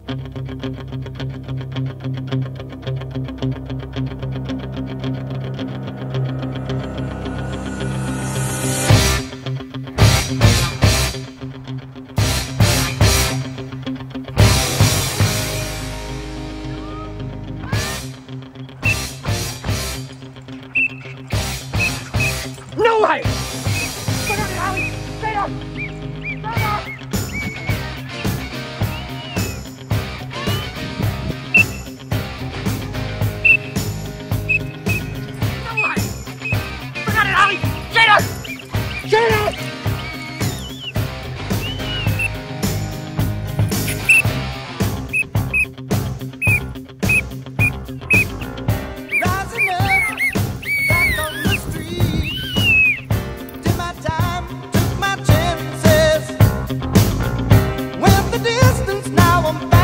No way! Stay up, Allie! Stay up! Stay up! No way! Forget it, Allie! Get up! Get up! Rising up, back on the street. Did my time, took my chances. Went the distance, now I'm back.